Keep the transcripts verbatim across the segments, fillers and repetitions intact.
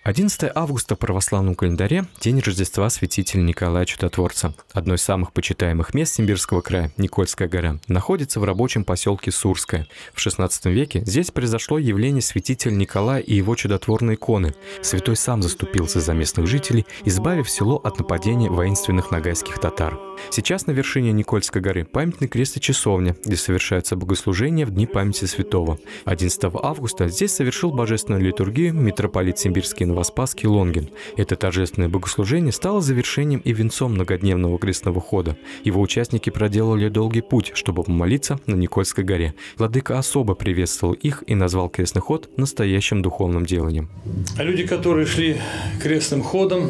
одиннадцатое августа в православном календаре – день Рождества святителя Николая Чудотворца. Одно из самых почитаемых мест Симбирского края, Никольская гора, находится в рабочем поселке Сурское. В шестнадцатом веке здесь произошло явление святителя Николая и его чудотворной иконы. Святой сам заступился за местных жителей, избавив село от нападения воинственных ногайских татар. Сейчас на вершине Никольской горы памятный крест и часовня, где совершаются богослужения в дни памяти святого. одиннадцатого августа здесь совершил божественную литургию митрополит Симбирский Новоспасский Лонгин. Это торжественное богослужение стало завершением и венцом многодневного крестного хода. Его участники проделали долгий путь, чтобы помолиться на Никольской горе. Владыка особо приветствовал их и назвал крестный ход настоящим духовным деланием. Люди, которые шли крестным ходом,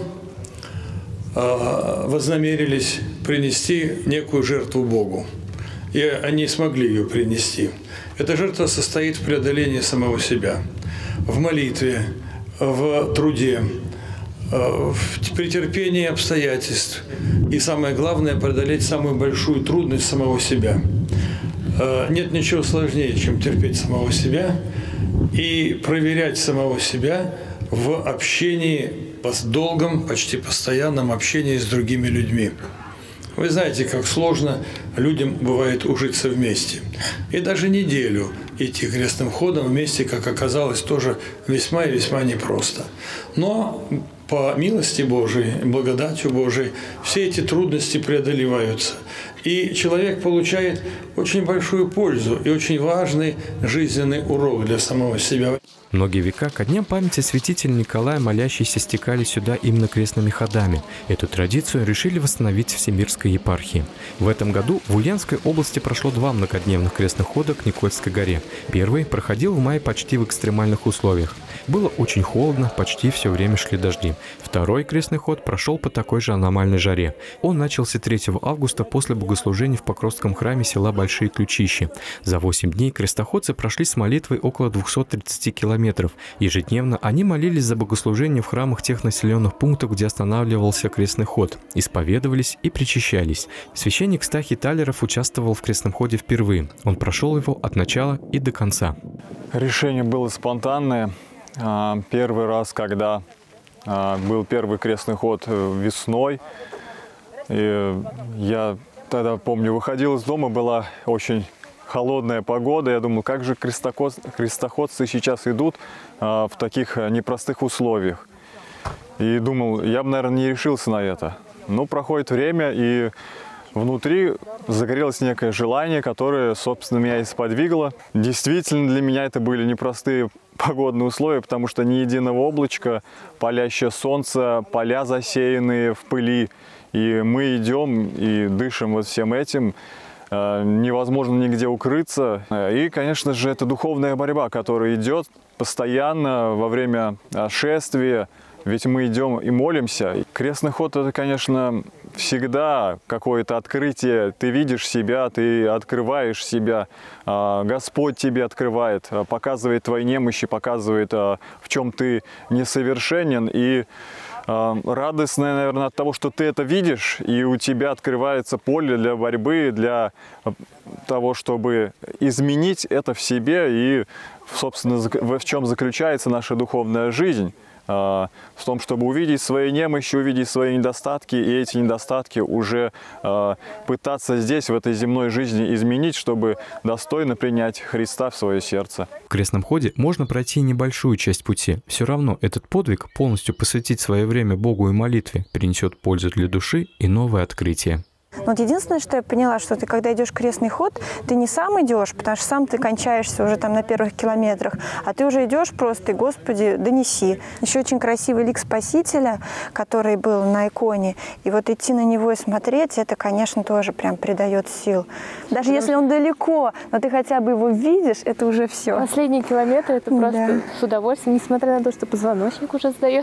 вознамерились принести некую жертву Богу. И они смогли ее принести. Эта жертва состоит в преодолении самого себя, в молитве, в труде, в претерпении обстоятельств. И самое главное – преодолеть самую большую трудность самого себя. Нет ничего сложнее, чем терпеть самого себя и проверять самого себя в общении, в долгом, почти постоянном общении с другими людьми. Вы знаете, как сложно людям бывает ужиться вместе. И даже неделю идти крестным ходом вместе, как оказалось, тоже весьма и весьма непросто. Но по милости Божией, благодатью Божией, все эти трудности преодолеваются. И человек получает очень большую пользу и очень важный жизненный урок для самого себя. Многие века ко дням памяти святителя Николая молящиеся стекали сюда именно крестными ходами. Эту традицию решили восстановить в Симбирской епархии. В этом году в Ульяновской области прошло два многодневных крестных хода к Никольской горе. Первый проходил в мае почти в экстремальных условиях. Было очень холодно, почти все время шли дожди. Второй крестный ход прошел по такой же аномальной жаре. Он начался третьего августа после богослужения в Покровском храме села Большие Ключищи. За восемь дней крестоходцы прошли с молитвой около двухсот тридцати километров. Ежедневно они молились за богослужение в храмах тех населенных пунктов, где останавливался крестный ход, исповедовались и причащались. Священник Стахий Талеров участвовал в крестном ходе впервые. Он прошел его от начала и до конца. Решение было спонтанное. Первый раз, когда был первый крестный ход весной, и я тогда, помню, выходил из дома, была очень холодная погода. Я думал, как же крестоход, крестоходцы сейчас идут в таких непростых условиях. И думал, я бы, наверное, не решился на это. Но проходит время, и внутри загорелось некое желание, которое, собственно, меня и сподвигло. Действительно, для меня это были непростые погодные условия, потому что ни единого облачка, палящее солнце, поля засеянные в пыли. И мы идем и дышим вот всем этим. Невозможно нигде укрыться. И, конечно же, это духовная борьба, которая идет постоянно во время шествия. Ведь мы идем и молимся. Крестный ход – это, конечно, всегда какое-то открытие. Ты видишь себя, ты открываешь себя. Господь тебе открывает, показывает твои немощи, показывает, в чем ты несовершенен. И радостное, наверное, от того, что ты это видишь, и у тебя открывается поле для борьбы, для того, чтобы изменить это в себе. И, собственно, в чем заключается наша духовная жизнь. В том, чтобы увидеть свои немощи, увидеть свои недостатки, и эти недостатки уже пытаться здесь, в этой земной жизни, изменить, чтобы достойно принять Христа в свое сердце. В крестном ходе можно пройти небольшую часть пути. Все равно этот подвиг, полностью посвятить свое время Богу и молитве, принесет пользу для души и новое открытие. Вот единственное, что я поняла, что ты, когда идешь крестный ход, ты не сам идешь, потому что сам ты кончаешься уже там на первых километрах, а ты уже идешь просто, и, Господи, донеси. Еще очень красивый лик Спасителя, который был на иконе, и вот идти на него и смотреть, это, конечно, тоже прям придает сил. Даже если он далеко, но ты хотя бы его видишь, это уже все. Последние километры это просто да. с удовольствием, несмотря на то, что позвоночник уже сдает.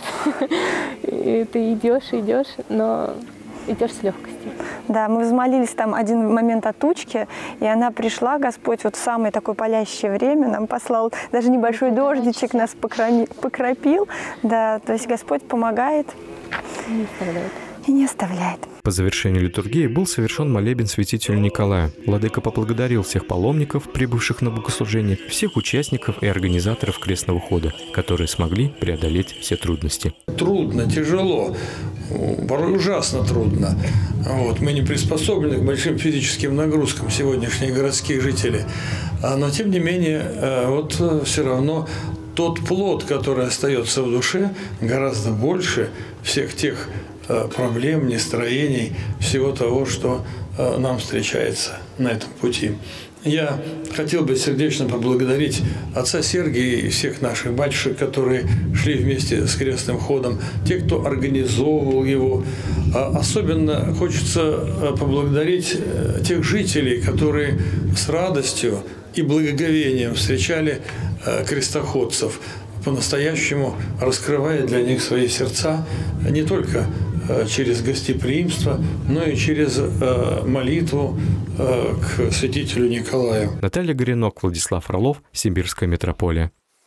И ты идешь, идешь, но идешь с легкостью. Да, мы взмолились там один момент от тучки, и она пришла, Господь вот в самое такое палящее время нам послал, даже небольшой дождичек нас покропил, да, то есть Господь помогает. Не оставляет. и не оставляет. По завершению литургии был совершен молебен святителю Николаю. Владыка поблагодарил всех паломников, прибывших на богослужение, всех участников и организаторов крестного хода, которые смогли преодолеть все трудности. Трудно, тяжело, порой ужасно трудно. Вот. Мы не приспособлены к большим физическим нагрузкам, сегодняшние городские жители. Но, тем не менее, вот все равно тот плод, который остается в душе, гораздо больше всех тех проблем, настроений, всего того, что нам встречается на этом пути. Я хотел бы сердечно поблагодарить отца Сергия и всех наших батюшек, которые шли вместе с крестным ходом, те, кто организовывал его. Особенно хочется поблагодарить тех жителей, которые с радостью и благоговением встречали крестоходцев, по-настоящему раскрывая для них свои сердца не только через гостеприимство, но и через молитву к святителю Николаю. Наталья Горенок, Владислав Фролов, Симбирская митрополия.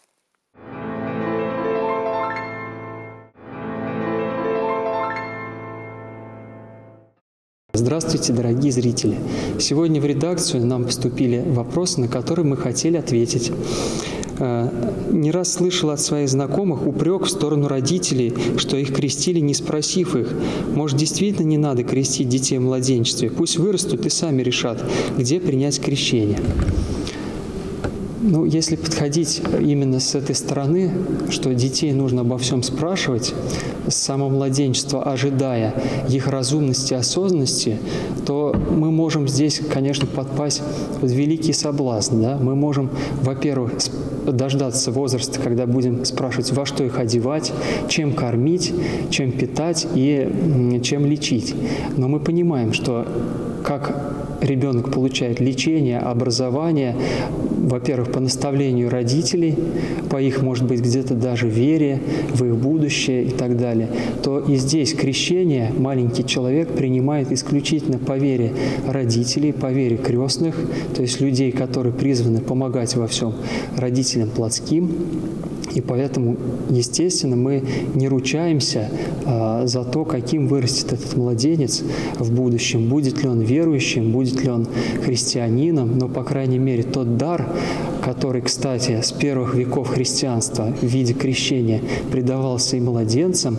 Здравствуйте, дорогие зрители! Сегодня в редакцию нам поступили вопросы, на которые мы хотели ответить. Не раз слышал от своих знакомых упрек в сторону родителей, что их крестили, не спросив их. Может, действительно не надо крестить детей в младенчестве? Пусть вырастут и сами решат, где принять крещение. Ну, если подходить именно с этой стороны, что детей нужно обо всем спрашивать, с самого младенчества ожидая их разумности и осознанности, то мы можем здесь, конечно, подпасть в великий соблазн. Да? Мы можем, во-первых, дождаться возраста, когда будем спрашивать, во что их одевать, чем кормить, чем питать и чем лечить. Но мы понимаем, что как ребенок получает лечение, образование, во-первых, по наставлению родителей, по их, может быть, где-то даже вере в их будущее и так далее, то и здесь крещение маленький человек принимает исключительно по вере родителей, по вере крестных, то есть людей, которые призваны помогать во всем родителям плотским. И поэтому, естественно, мы не ручаемся а, за то, каким вырастет этот младенец в будущем, будет ли он верующим, будет ли он христианином, но, по крайней мере, тот дар, который, кстати, с первых веков христианства в виде крещения придавался и младенцам,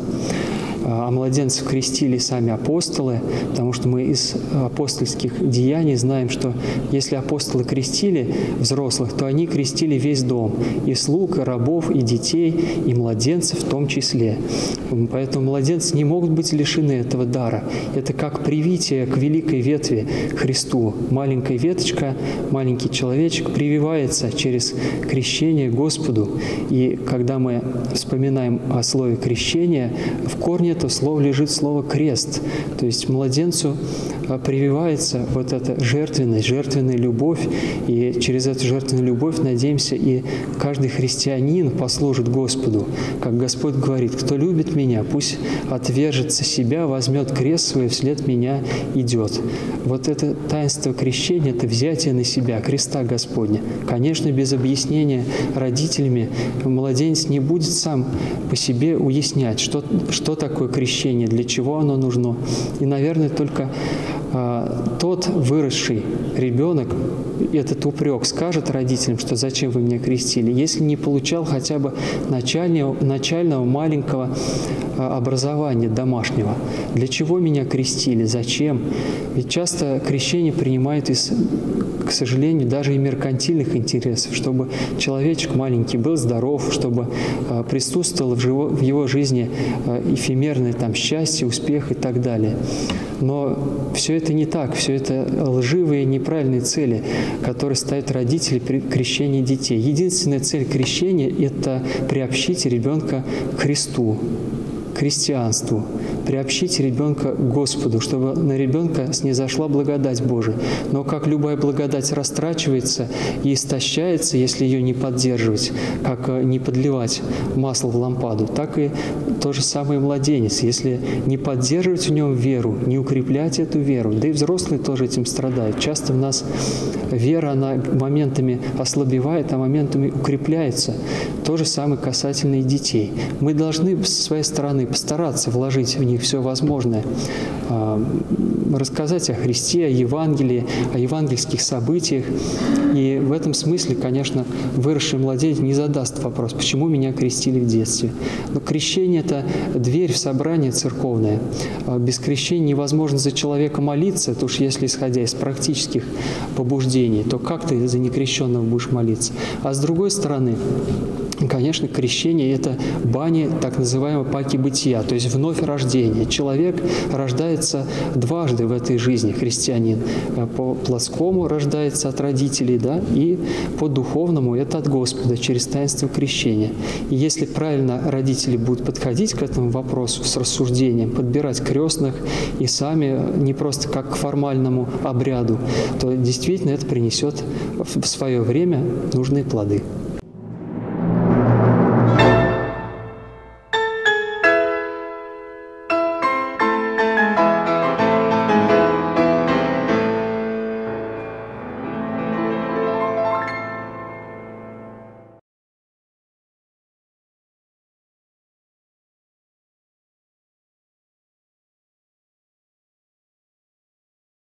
а младенцев крестили сами апостолы, потому что мы из апостольских деяний знаем, что если апостолы крестили взрослых, то они крестили весь дом, и слуг, и рабов, и детей, и младенцев в том числе. Поэтому младенцы не могут быть лишены этого дара. Это как привитие к великой ветви Христу. Маленькая веточка, маленький человечек прививается через крещение Господу. И когда мы вспоминаем о слове крещения, в корне этого слова лежит слово «крест». То есть младенцу прививается вот эта жертвенность, жертвенная любовь. И через эту жертвенную любовь, надеемся, и каждый христианин послужит Господу. Как Господь говорит: «Кто любит Меня, пусть отвержется себя, возьмет крест свой, вслед Меня идет». Вот это таинство крещения, это взятие на себя креста Господня. Конечно, без объяснения родителями младенец не будет сам по себе уяснять, что, что такое крещение, для чего оно нужно. И, наверное, только а, тот выросший ребенок этот упрек скажет родителям, что зачем вы меня крестили, если не получал хотя бы начального, начального маленького образования домашнего. Для чего меня крестили? Зачем? Ведь часто крещение принимают из, к сожалению, даже и меркантильных интересов, чтобы человечек маленький был здоров, чтобы присутствовало в его, в его жизни эфемерное там счастье, успех и так далее. Но все это не так, все это лживые, неправильные цели, которые ставят родители при крещении детей. Единственная цель крещения – это приобщить ребенка к Христу, к христианству, приобщить ребенка к Господу, чтобы на ребенка снизошла благодать Божия. Но как любая благодать растрачивается и истощается, если ее не поддерживать, как не подливать масло в лампаду, так и то же самое младенец. Если не поддерживать в нем веру, не укреплять эту веру, да и взрослые тоже этим страдают. Часто в нас вера, она моментами ослабевает, а моментами укрепляется. То же самое касательно и детей. Мы должны с своей стороны постараться вложить в них них все возможное. Рассказать о Христе, о Евангелии, о евангельских событиях. И в этом смысле, конечно, выросший младенец не задаст вопрос, почему меня крестили в детстве. Но крещение – это дверь в собрание церковное. Без крещения невозможно за человека молиться, то уж если исходя из практических побуждений, то как ты за некрещенного будешь молиться? А с другой стороны, конечно, крещение – это бани так называемой паки бытия, то есть вновь рождение. Человек рождается дважды в этой жизни, христианин. По плотскому рождается от родителей, да, и по духовному – это от Господа через таинство крещения. И если правильно родители будут подходить к этому вопросу с рассуждением, подбирать крестных и сами не просто как к формальному обряду, то действительно это принесет в свое время нужные плоды.